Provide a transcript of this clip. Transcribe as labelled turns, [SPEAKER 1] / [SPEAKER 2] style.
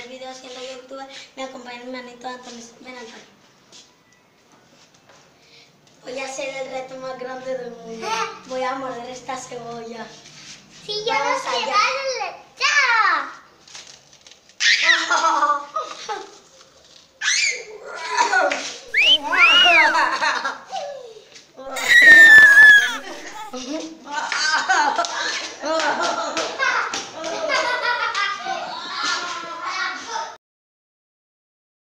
[SPEAKER 1] primer video siendo youtuber, me acompaña mi hermanito Antonio. Ven, Antonio. Voy a hacer el reto más grande del mundo. Voy a morder esta cebolla.
[SPEAKER 2] Si yo no sé, dale